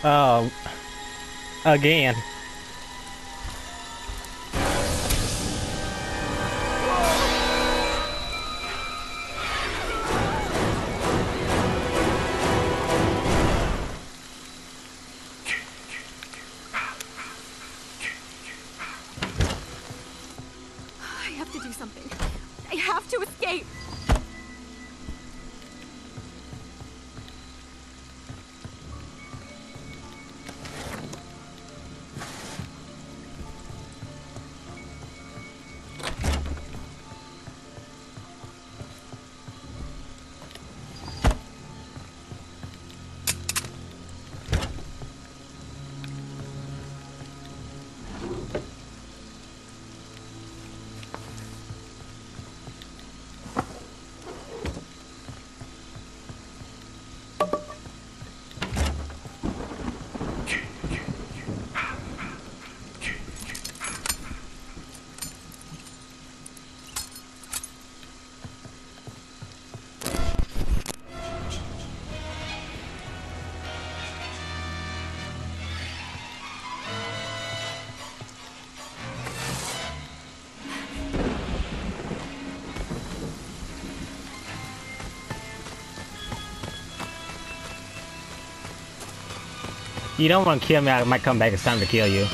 Oh, again. I have to do something. I have to escape. You don't want to kill me, I might come back. It's time to kill you.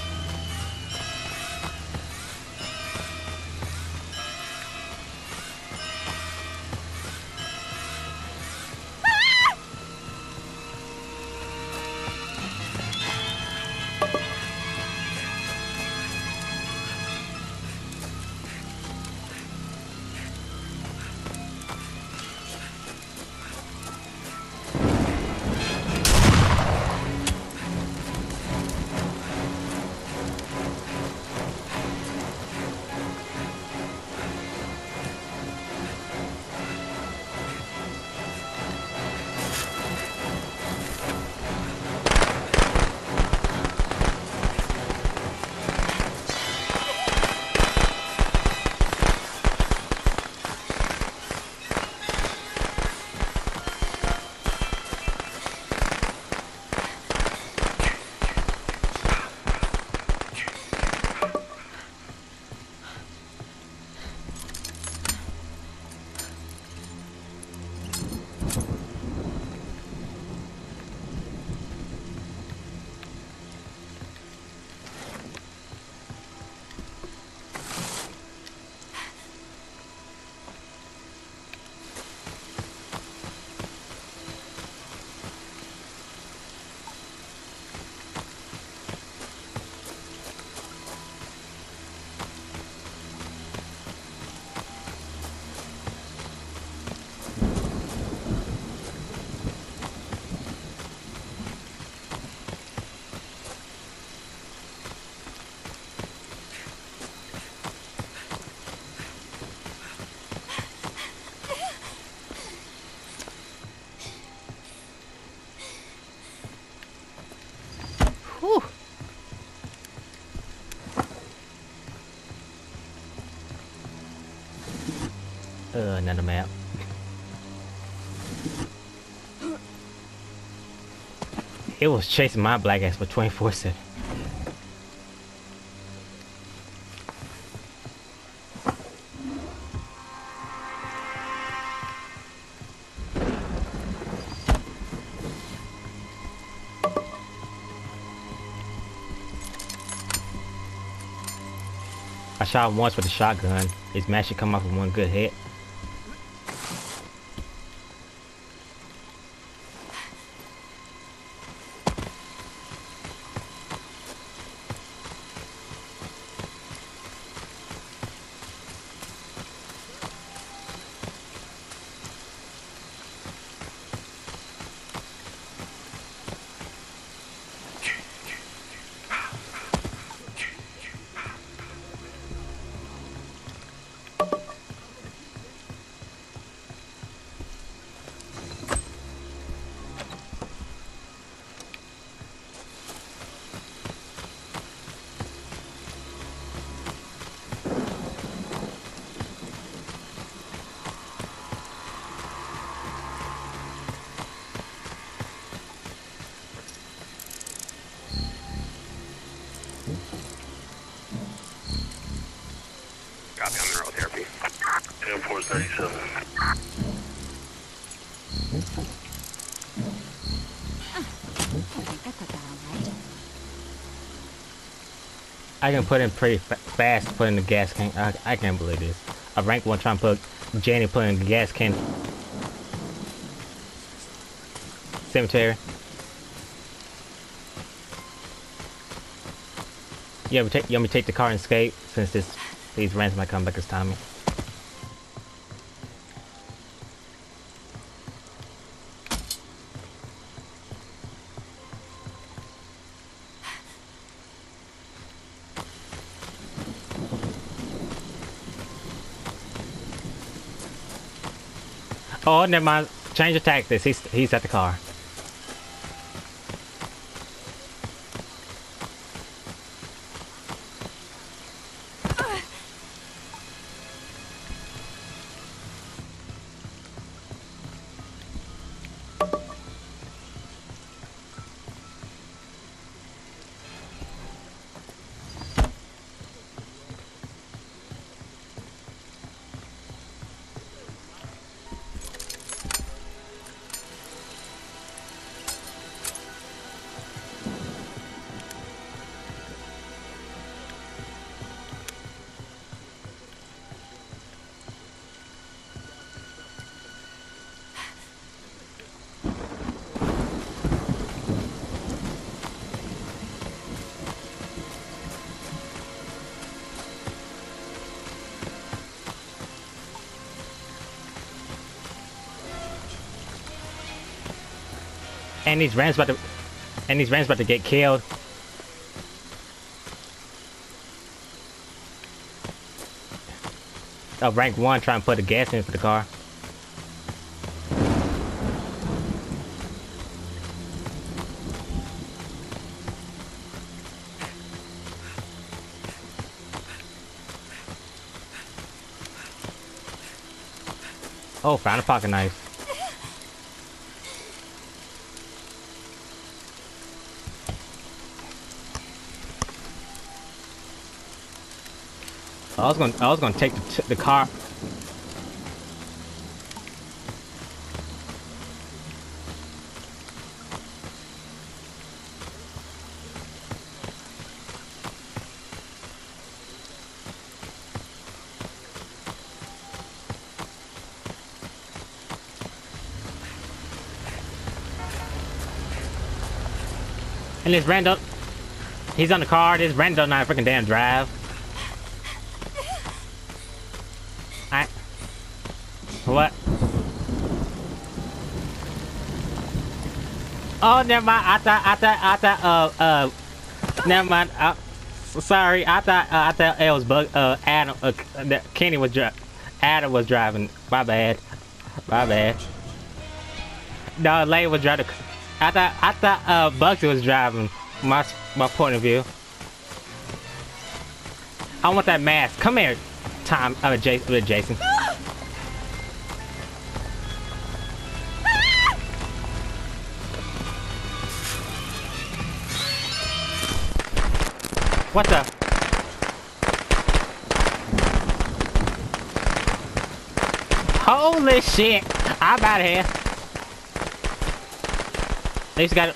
Whew. Another map. It was chasing my black ass for 24/7. I shot him once with a shotgun. His match should come off with one good hit. 437. I think I put that on right. I can put in pretty fast to put in the gas can. I can't believe this. A rank 1 trying to put Jenny put in the gas can. Cemetery. You want me to take the car and escape since these rants might come back as Tommy. Oh, never mind. Change of tactics. He's at the car. And these rams about to get killed. Rank 1 trying to put the gas in for the car. Oh, found a pocket knife. I was gonna take the car. And this random, he's on the car. This random not freaking damn drive. What? Oh, never mind. I thought, never mind. Sorry. I thought it was Adam, that Kenny was Adam was driving. My bad. No, Lane was driving. I thought, Bugsy was driving. My point of view. I want that mask. Come here, Tom. Jason. What the? Holy shit! I'm out of here. At least got it.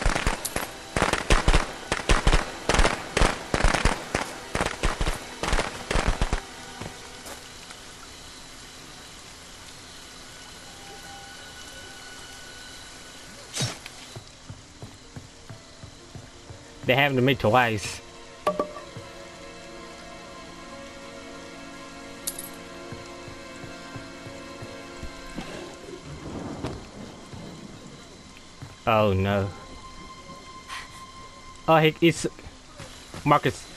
They happened to me twice. Oh no. Oh, it's Marcus.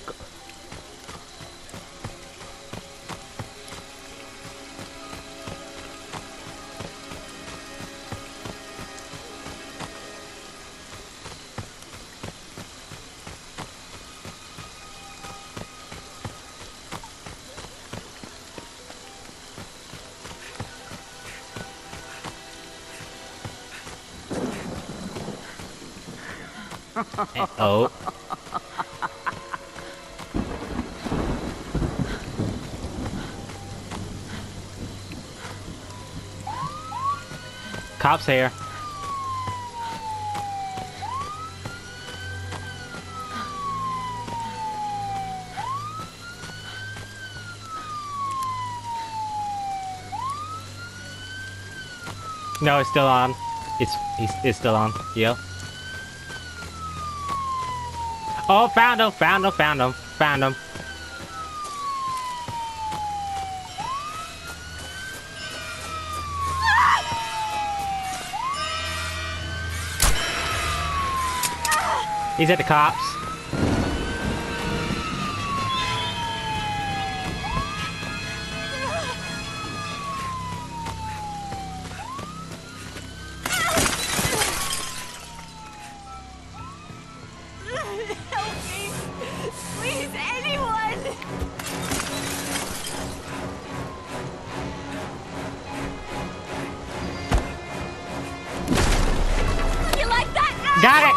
Oh. Cops here. No, it's still on. It's still on. Yep. Oh, found him! Found him! Found him! Found him! He's at the cops. Help me! Please, anyone! You like that? Got it!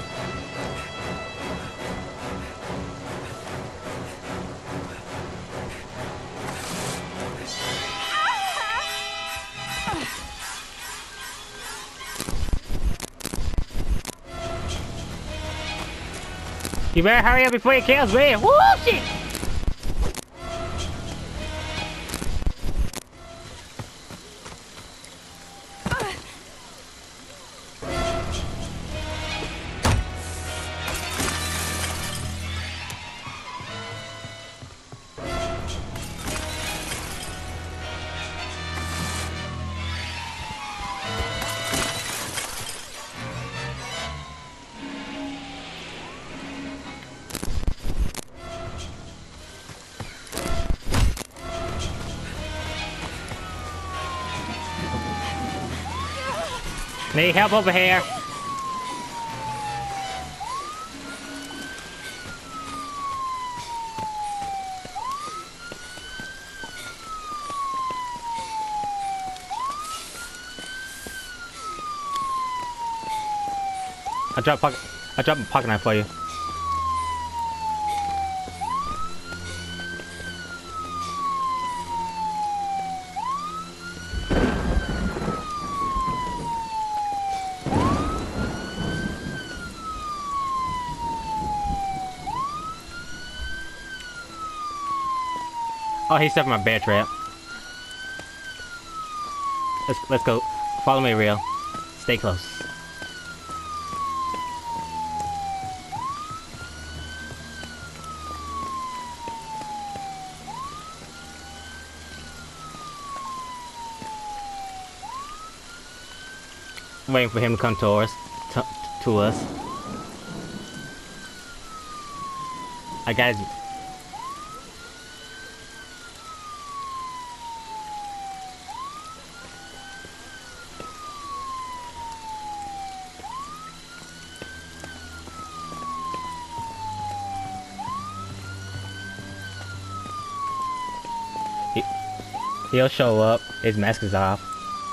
You better hurry up before he kills me! Woo shit! Need help over here. I dropped a pocket knife for you. Oh, he set my bear trap. Let's go. Follow me, real. Stay close. I'm waiting for him to come to us. To us. I got his... He'll show up. His mask is off.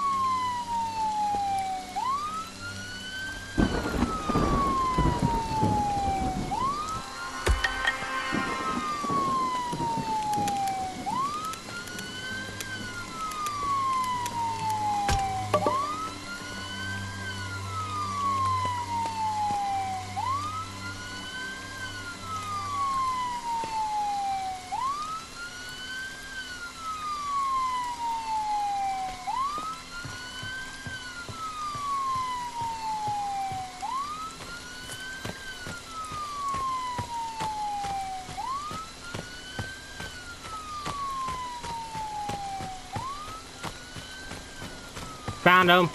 Found him.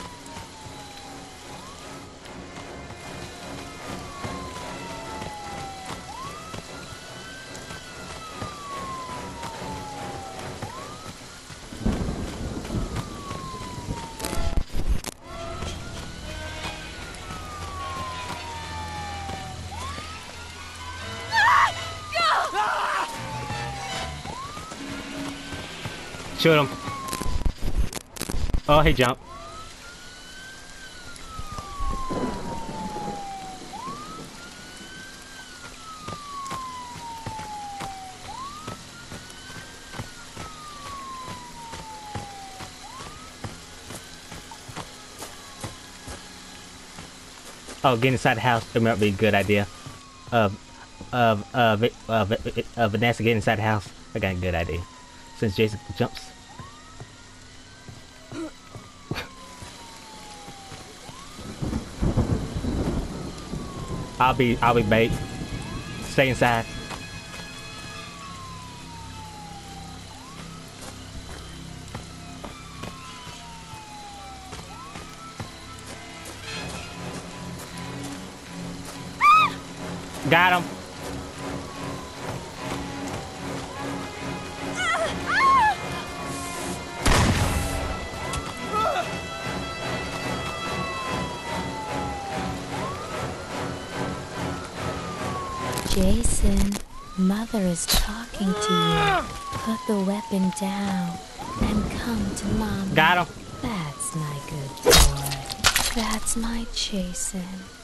Shoot him. Oh, he jumped. Oh, get inside the house. It might be a good idea. Vanessa, get inside the house. I got a good idea. Since Jason jumps. I'll be bait. Stay inside. Got him. Jason, Mother is talking to you. Put the weapon down and come to Mom. Got him. That's my good boy. That's my Jason.